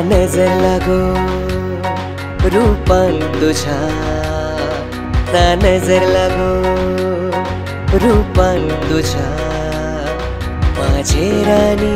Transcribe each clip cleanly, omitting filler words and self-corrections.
नजर लागो रूपान तुझ्या, ना नजर लागो रूपान तुझ्या, माझे राणी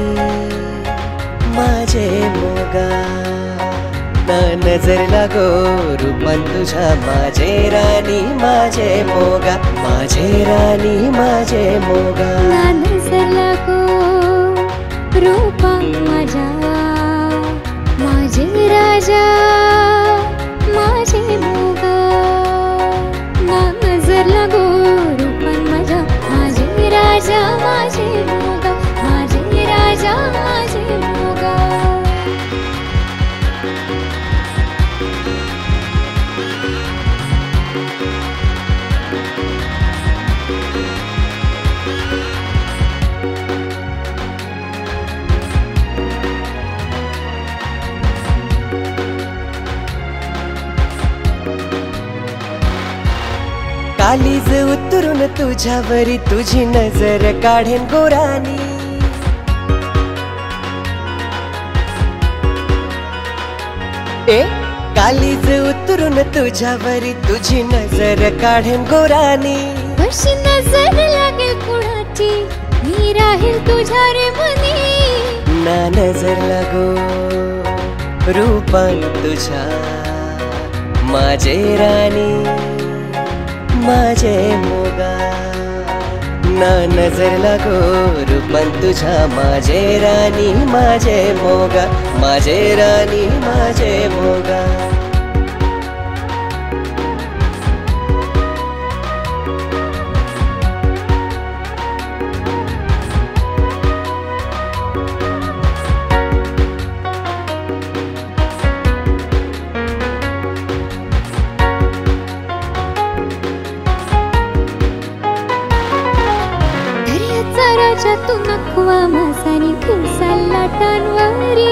माझे मोगा, ना नजर लागो रूपान तुझ्या, माझे राणी माझे मोगा, माझे राणी माझे मोगा, ना नजर लागो रूपान माझ्या, माझे राजा माझे मोगा, ना नजर लागो रूपान माझ्या, माझे राजा माझे मोगा, माझे राजा माझे मोगा. कालीज उतरून तुझ्यावरी तुझी नजर काढेन गोरानी, ए कालीज उतरून तुझ्यावरी तुझी नजर काढेन गोरानी, कशी नजर लागेल कुणाची मी राहील तुझ्या रे मनी, ना नजर लागो रूपान तुझ्या, माझे राणी माझे मोगा, ना नजर लागो रूपान तुझ्या, माझे राणी माझे मोगा, माझे राणी माझे मोगा. तू नखवा मासानी फिरसाल लाटांवरी,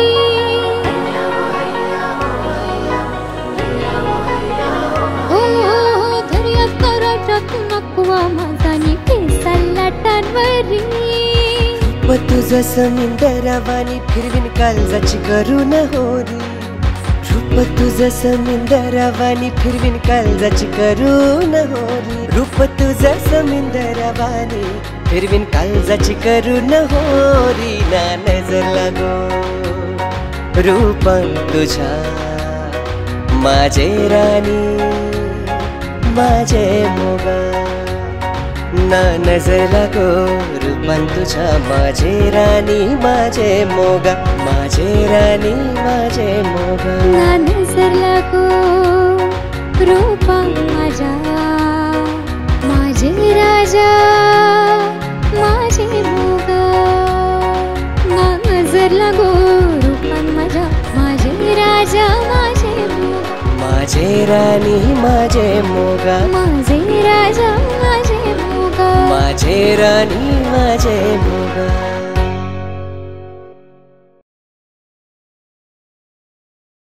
हो हो दर्याचा राजा तू नखवा मासानी फिरसाल लाटांवरी, रूप तुझं समिंदरावानी फिरवीन काळजाची करून होरी, रूप तुझं समिंदरावानी फिरवीन काळजाची करून होरी, रूप तुझं समिंदरावानी फिरवीन काळजाची करून होरी, ना नजर लागो रूपान तुझ्या, माझे राणी माझे मोगा, ना नजर लागो रूपान तुझ्या, माझे राणी माझे मोगा, माझे राणी माझे मोगा, ना नजर लागो रूपान माझ्या, माझे राजा माझे मोगा, ना नजर लागो रूपान माझ्या, माझे राजा माझे मोगा, माझे राणी माझे मोगा, माझे राजा माझे मोगा, माझे राणी माझे मोगा.